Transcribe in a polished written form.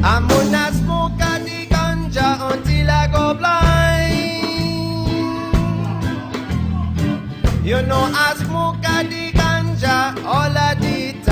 I'm gonna smoke a the ganja until I go blind. You know I smoke a the ganja all of the time.